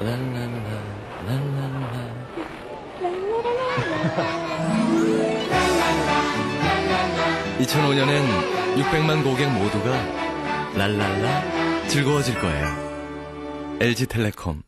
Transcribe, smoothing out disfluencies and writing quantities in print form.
랄랄라, 랄랄라. 2005년엔 600만 고객 모두가 랄랄라 즐거워질 거예요. LG텔레콤